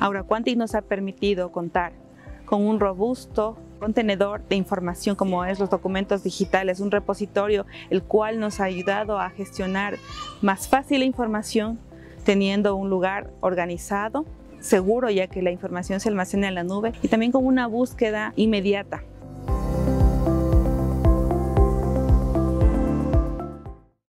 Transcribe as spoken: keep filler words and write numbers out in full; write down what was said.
Ahora, Quantic nos ha permitido contar con un robusto contenedor de información como es los documentos digitales, un repositorio el cual nos ha ayudado a gestionar más fácil la información, teniendo un lugar organizado, seguro, ya que la información se almacena en la nube, y también con una búsqueda inmediata.